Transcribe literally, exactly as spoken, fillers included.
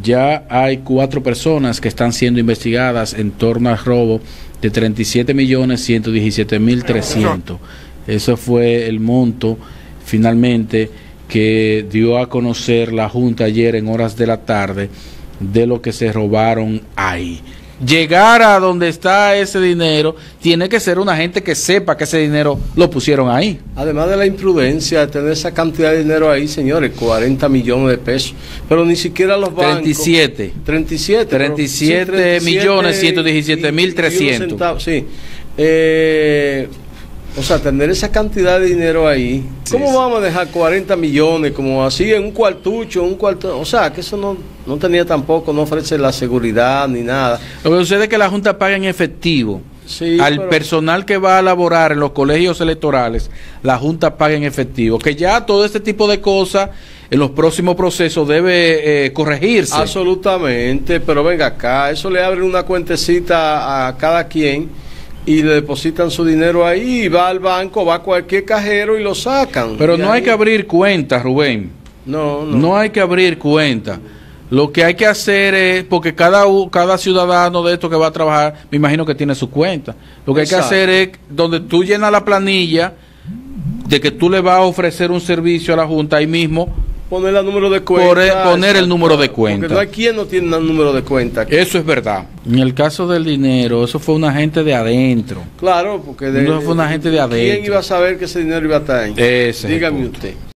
ya hay cuatro personas que están siendo investigadas en torno al robo de treinta y siete millones ciento diecisiete mil trescientos. Eso fue el monto finalmente que dio a conocer la Junta ayer en horas de la tarde de lo que se robaron ahí. Llegar a donde está ese dinero tiene que ser una gente que sepa que ese dinero lo pusieron ahí. Además de la imprudencia de tener esa cantidad de dinero ahí, señores, cuarenta millones de pesos, pero ni siquiera los bancos. treinta y siete. treinta y siete. treinta y siete millones ciento diecisiete mil trescientos. Sí. Eh, o sea, tener esa cantidad de dinero ahí, ¿cómo sí, vamos a dejar cuarenta millones como así en un cuartucho, un cuarto? O sea, que eso no, no tenía tampoco, no ofrece la seguridad ni nada. Lo que sucede es que la Junta paga en efectivo. Sí, al pero... personal que va a laborar en los colegios electorales, la Junta paga en efectivo. Que ya todo este tipo de cosas en los próximos procesos debe eh, corregirse. Absolutamente, pero venga acá, eso le abre una cuentecita a cada quien y le depositan su dinero ahí, y va al banco, va a cualquier cajero y lo sacan. Pero no ahí... hay que abrir cuentas, Rubén. No, no. No hay que abrir cuentas. Lo que hay que hacer es, porque cada, cada ciudadano de esto que va a trabajar, me imagino que tiene su cuenta. Lo que Exacto. hay que hacer es, donde tú llenas la planilla, de que tú le vas a ofrecer un servicio a la Junta, ahí mismo, poner el número de cuenta. Poner, poner el número de cuenta. Porque no hay quien no tiene un número de cuenta. Eso es verdad. En el caso del dinero, eso fue una gente de adentro. Claro, porque de, eso fue una gente de adentro. ¿Quién iba a saber que ese dinero iba a estar ahí? Ese Dígame usted.